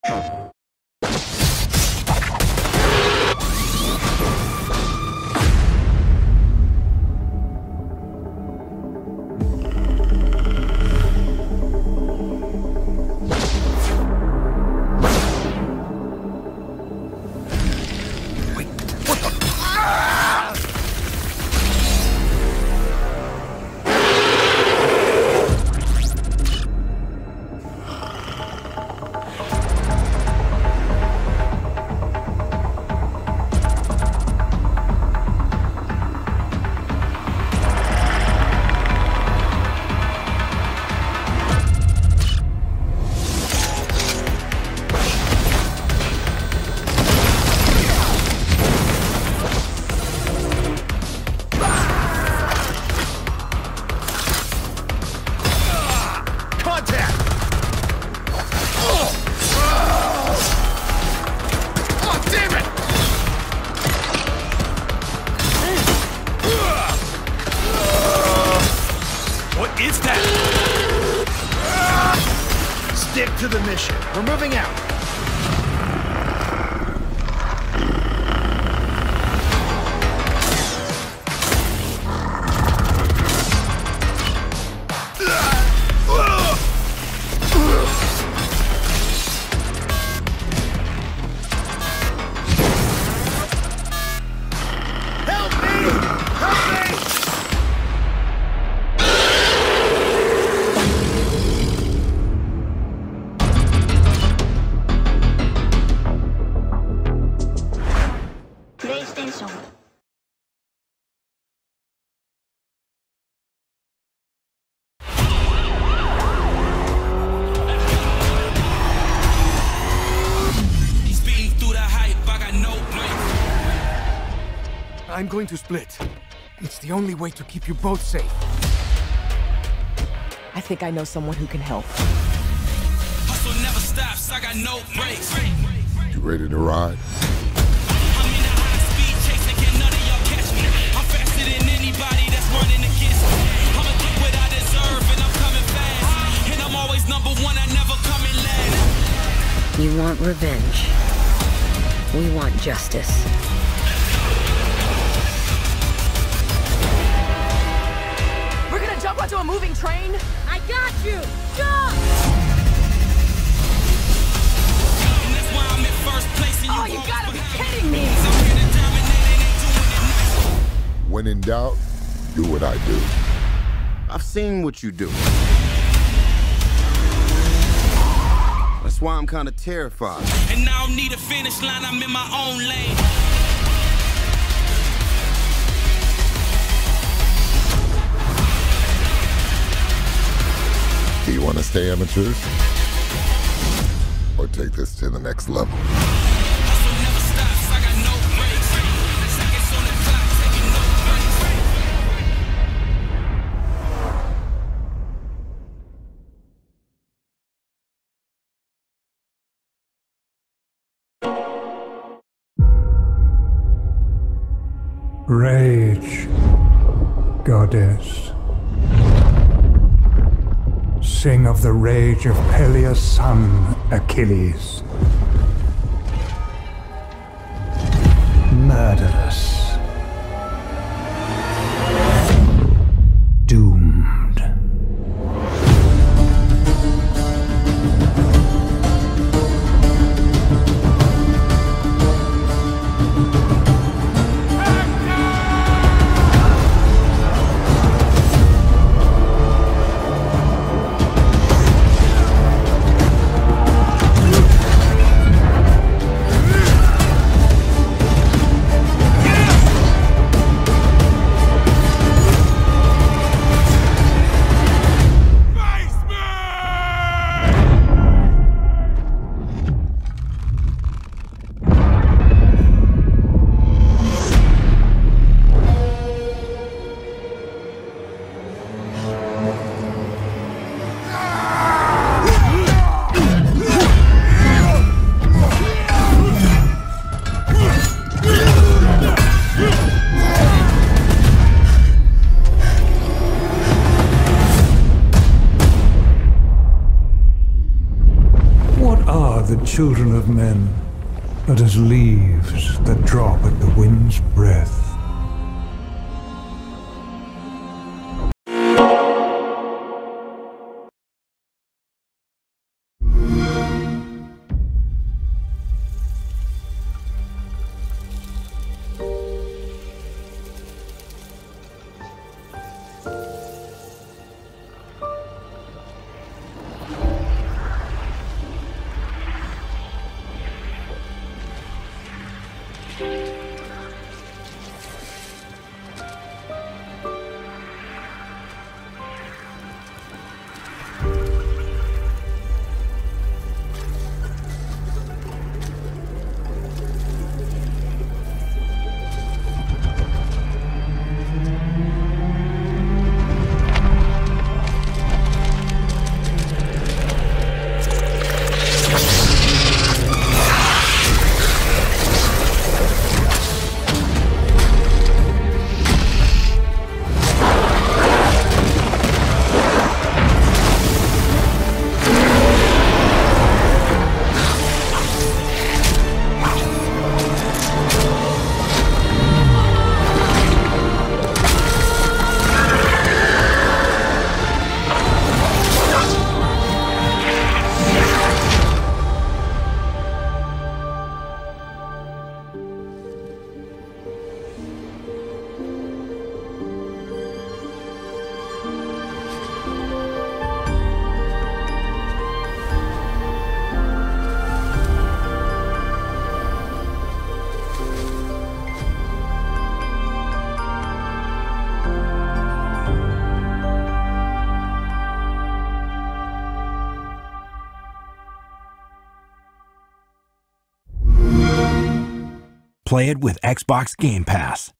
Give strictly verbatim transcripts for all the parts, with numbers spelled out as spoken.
Stick to the mission. We're moving out. I'm going to split. It's the only way to keep you both safe. I think I know someone who can help. Hustle never stops, I got no brakes. You ready to ride? I'm in a high speed chasing, can none of y'all catch me. I'm faster than anybody that's running against me. I'ma get what I deserve and I'm coming fast. And I'm always number one, I never come in last. You want revenge. We want justice. We're gonna jump onto a moving train? I got you! Jump! And that's why I'm in first place and you Oh, you gotta be kidding me! When in doubt, do what I do. I've seen what you do. That's why I'm kind of terrified. And I don't need a finish line, I'm in my own lane. Do you want to stay amateurs? Or take this to the next level? Hustle never stops, I got no brakes. Seconds on the clock, taking no Rage, goddess. Sing of the rage of Peleus' son, Achilles. Murderous. Doomed. Yeah! the children of men, but as leaves that drop at the wind's breath. Play it with Xbox Game Pass.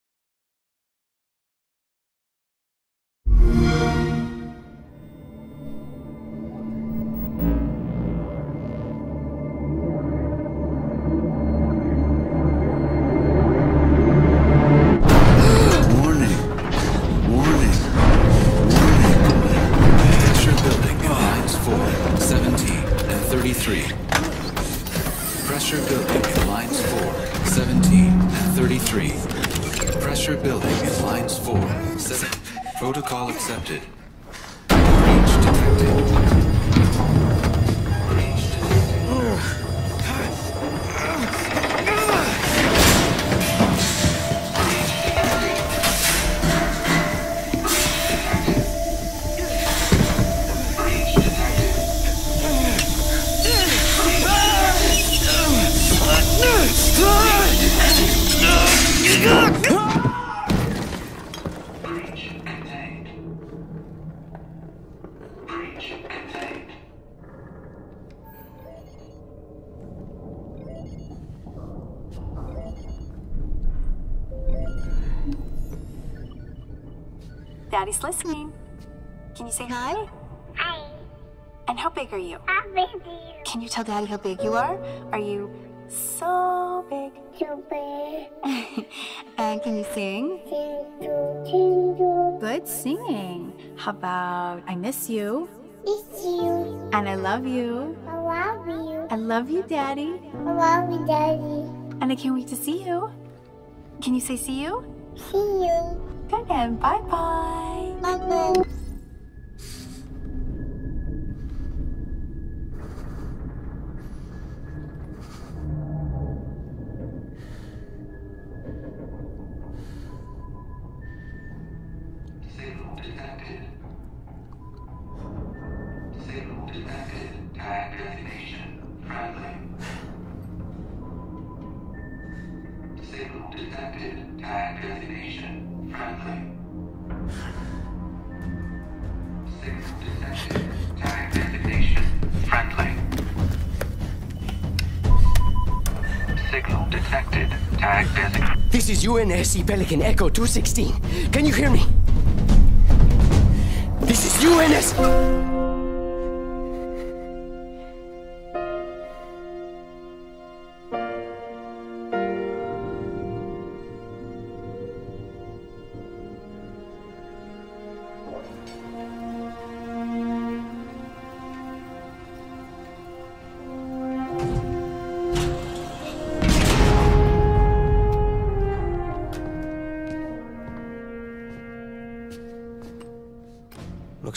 Pressure building in lines four, seventeen, and thirty-three. Pressure building in lines four, seven. Protocol accepted. Breach detected. Breach Daddy's listening. Can you say hi? Hi. And how big are you? How big are you? Can you tell Daddy how big you are? Are you so big? So big. And can you sing? Jingle, jingle. Good singing. How about I miss you? Miss you. And I love you. I love you. I love you, Daddy. I love you, Daddy. And I can't wait to see you. Can you say see you? See you. Good, and bye-bye. Bye-bye. Signal detected. Signal detected. Tag designation friendly. Signal detected. Tag designation friendly. Signal detected. Tag designation friendly. Signal detected. Tag designation. This is U N S C Pelican Echo two sixteen. Can you hear me? This is U N S...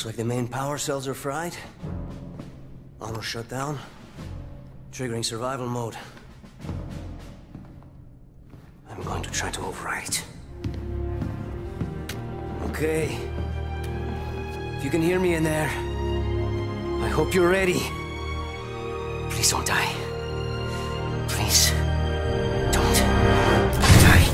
Looks like the main power cells are fried. Armor shut down. Triggering survival mode. I'm going to try to override it. Okay. If you can hear me in there, I hope you're ready. Please don't die. Please. Don't die.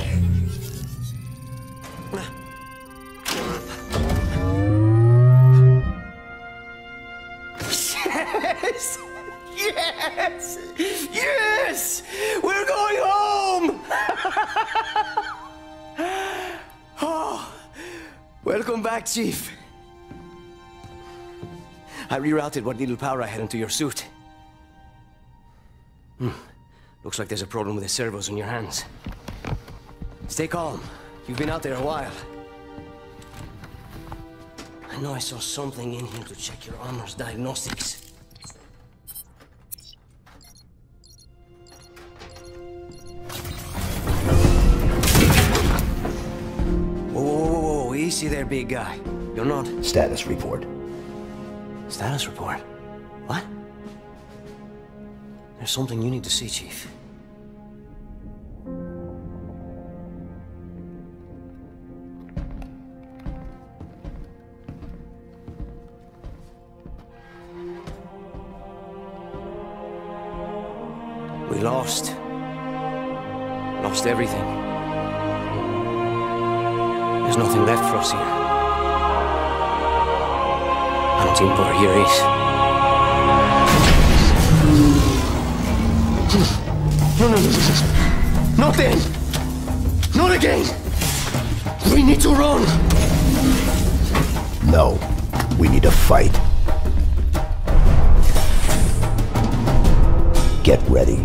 Yes! Yes! Yes! We're going home! Oh, welcome back, Chief. I rerouted what little power I had into your suit. Hmm. Looks like there's a problem with the servos in your hands. Stay calm. You've been out there a while. I know I saw something in here to check your armor's diagnostics. Whoa, whoa, whoa, whoa, easy there, big guy. You're not... Status report. Status report? What? There's something you need to see, Chief. We lost. Lost everything. There's nothing left for us here. I don't think we're here is. No, no, no, no. Not then. Not again. We need to run. No. We need to fight. Get ready.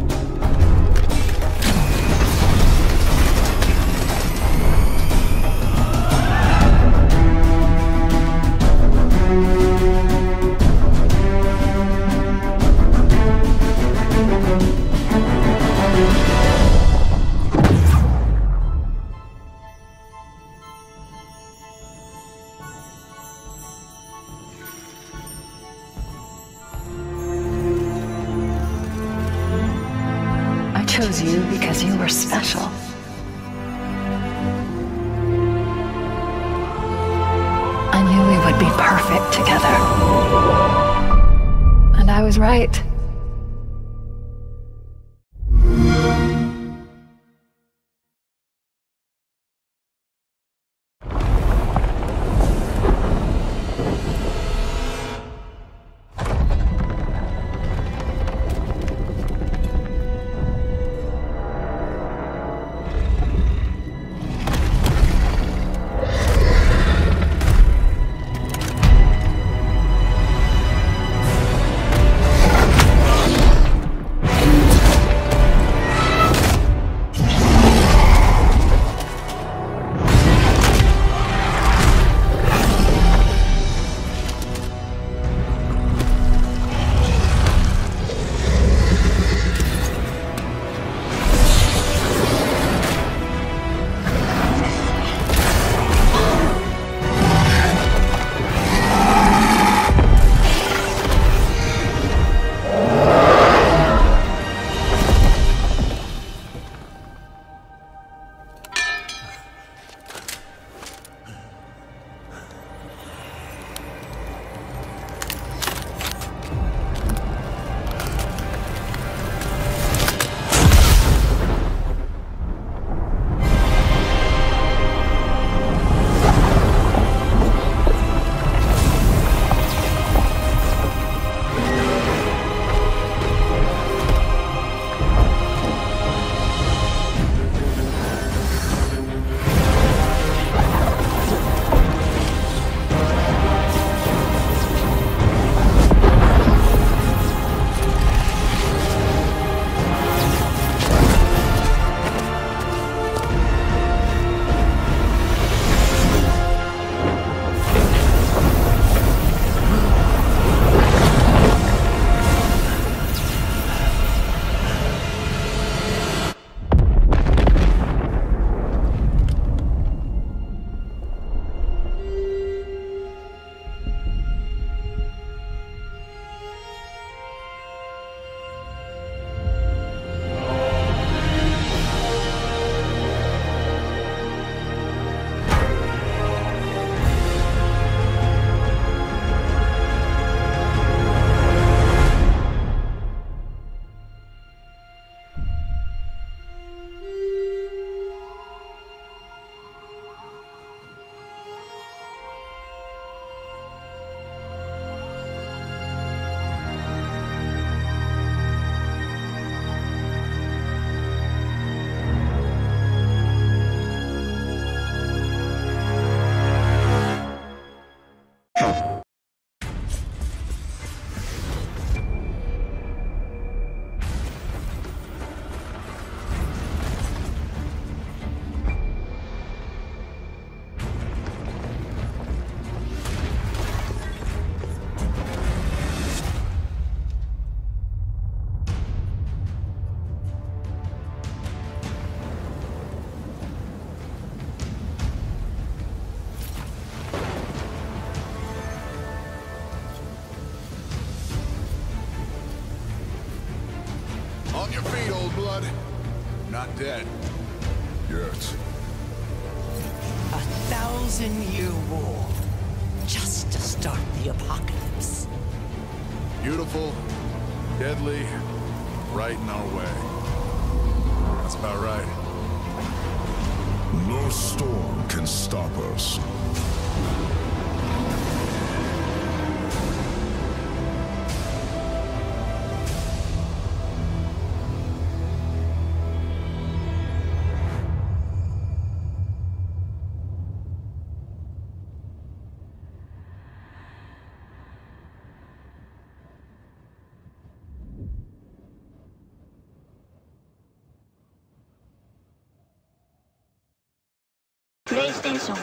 I chose you because you were special. I knew we would be perfect together. And I was right. On your feet, old blood. Not dead. Yet. A thousand-year war. Just to start the apocalypse. Beautiful, deadly, right in our way. That's about right. No storm can stop us. PlayStation.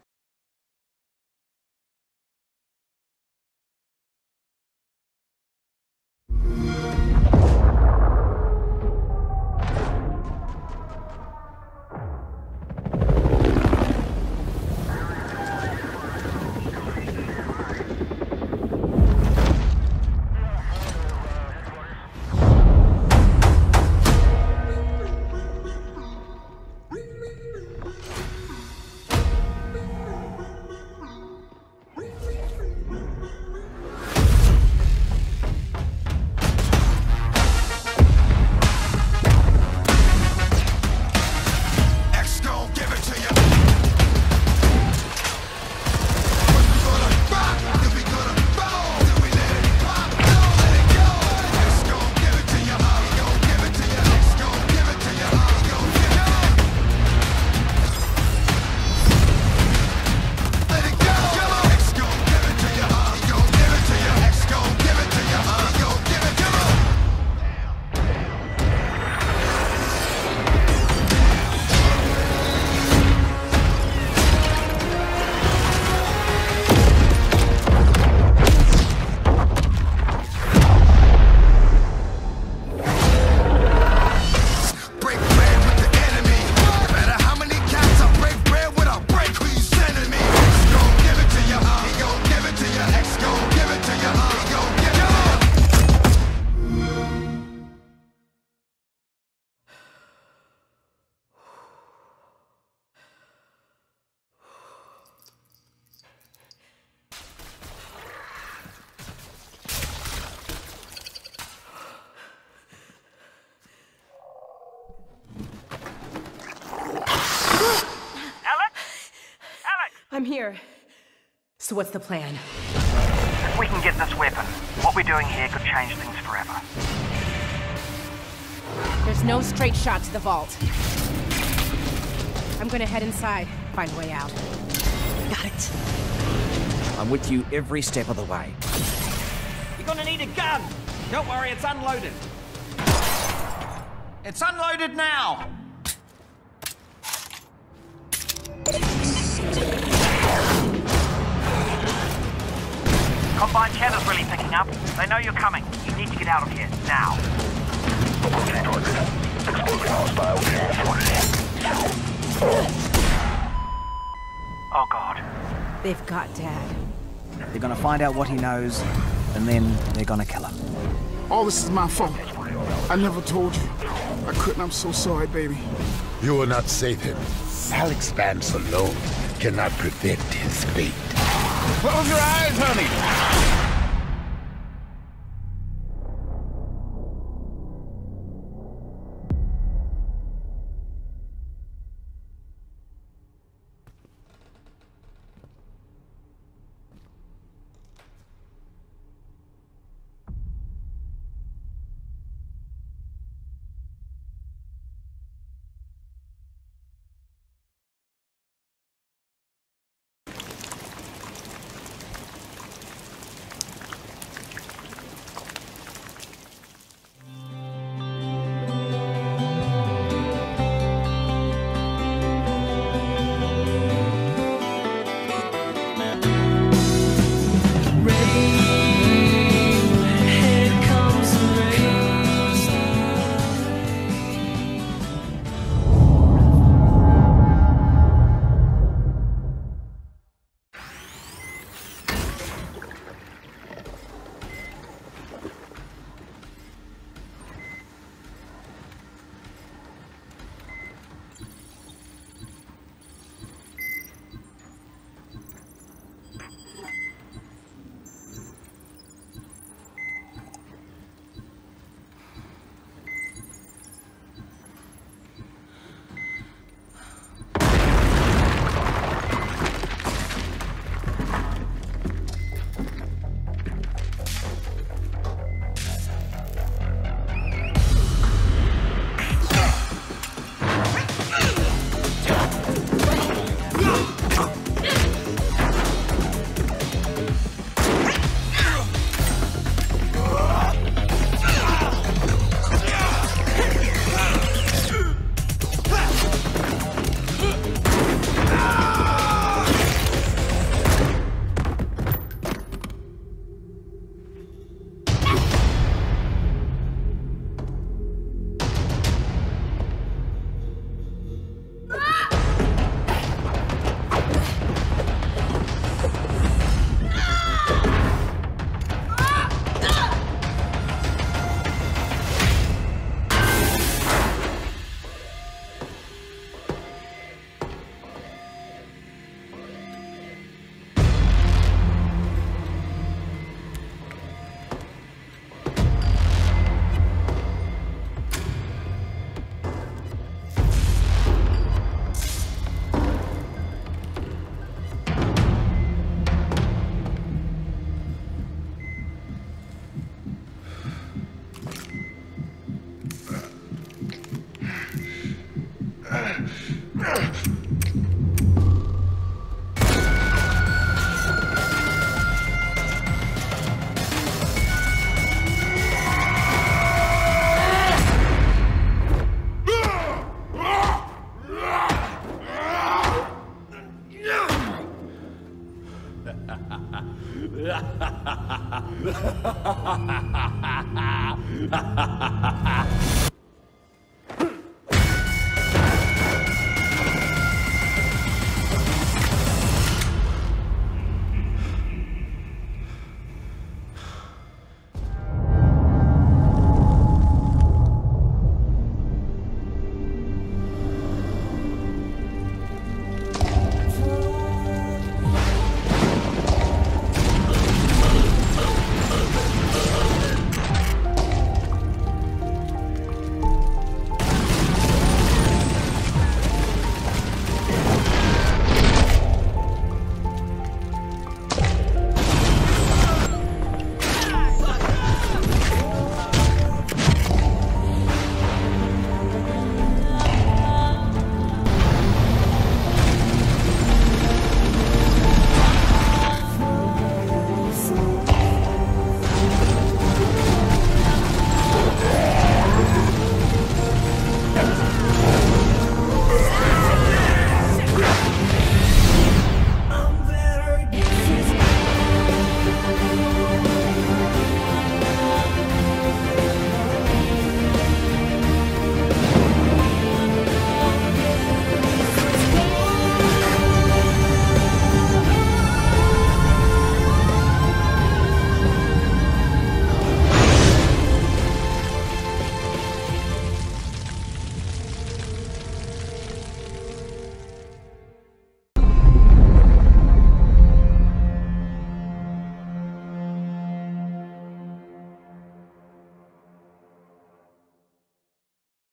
I'm here. So what's the plan? If we can get this weapon, what we're doing here could change things forever. There's no straight shot to the vault. I'm gonna head inside, find a way out. Got it. I'm with you every step of the way. You're gonna need a gun! Don't worry, it's unloaded. It's unloaded now! Combine Cheddar's really picking up. They know you're coming. You need to get out of here, now. Oh, God. They've got Dad. They're gonna find out what he knows, and then they're gonna kill him. All this is my fault. I never told you. I couldn't. I'm so sorry, baby. You will not save him. Alex Vance alone cannot prevent his fate. Close your eyes, honey.